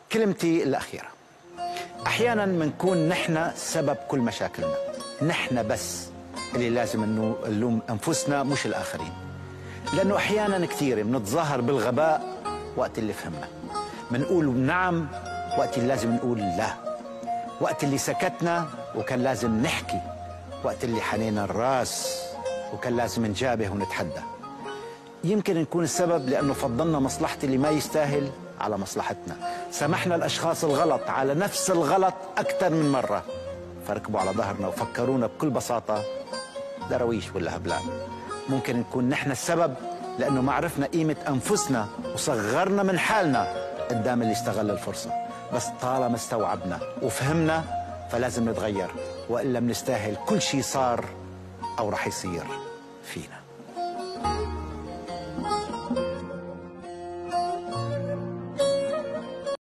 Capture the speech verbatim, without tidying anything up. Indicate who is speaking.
Speaker 1: كلمتي الأخيرة، أحيانا بنكون نحن سبب كل مشاكلنا، نحن بس اللي لازم انه نلوم أنفسنا مش الآخرين. لأنه أحيانا كثير بنتظاهر بالغباء وقت اللي فهمنا، بنقول نعم وقت اللي لازم نقول لا، وقت اللي سكتنا وكان لازم نحكي، وقت اللي حنينا الراس وكان لازم نجابه ونتحدى. يمكن نكون السبب لأنه فضلنا مصلحة اللي ما يستاهل على مصلحتنا، سمحنا الأشخاص الغلط على نفس الغلط أكثر من مرة، فركبوا على ظهرنا وفكرونا بكل بساطة درويش ولا هبلان. ممكن نكون نحن السبب لأنه ما عرفنا قيمة أنفسنا وصغرنا من حالنا قدام اللي استغل الفرصة. بس طالما استوعبنا وفهمنا فلازم نتغير، وإلا بنستاهل كل شيء صار أو رح يصير فينا.